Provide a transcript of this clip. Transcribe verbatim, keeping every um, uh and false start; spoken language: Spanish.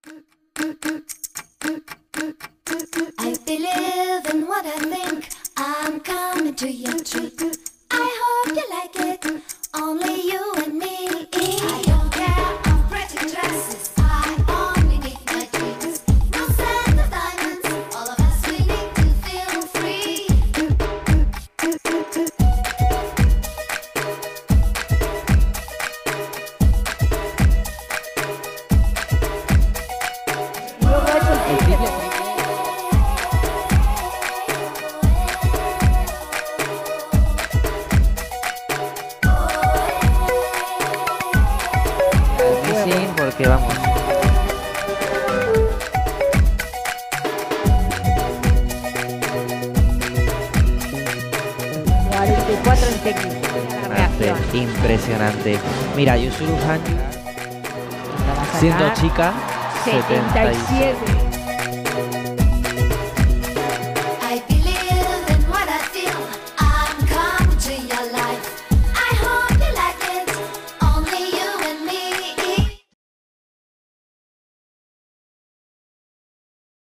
I believe in what I think. I'm coming to your treat. I hope you like it. Only you and me. I don't care of pretty dresses. I only need my dreams. No set of diamonds. All of us we need to feel free. Porque vamos. cuarenta y cuatro en técnico. La reacción. Impresionante. Mira, Yusuru Han, siendo chica, setenta y siete.